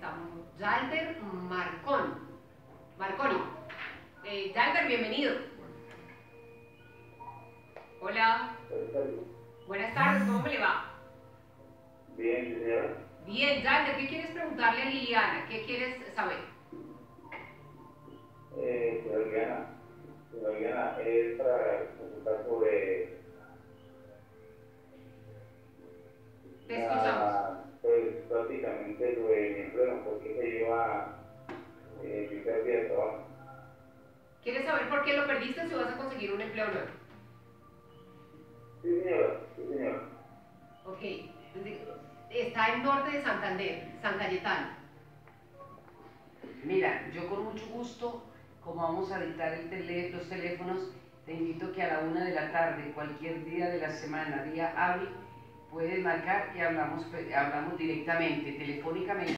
está Yalder Marconi. Yalder, bienvenido. Hola. Buenas tardes, ¿cómo le va? Bien, señora. Bien, Yalder, ¿qué quieres preguntarle a Liliana? ¿Qué quieres saber? Señora Liliana, es para consultar sobre Te escuchamos. pues prácticamente lo de mi empleo, porque se lleva mi pérdida de trabajo. ¿Quieres saber por qué lo perdiste si vas a conseguir un empleo nuevo? Sí, señora, sí, señora. Ok. Está en norte de Santander, San Cayetano. Mira, yo con mucho gusto, como vamos a dictar los teléfonos, te invito que a la 1 de la tarde, cualquier día de la semana, día hábil, puedes marcar y hablamos directamente, telefónicamente.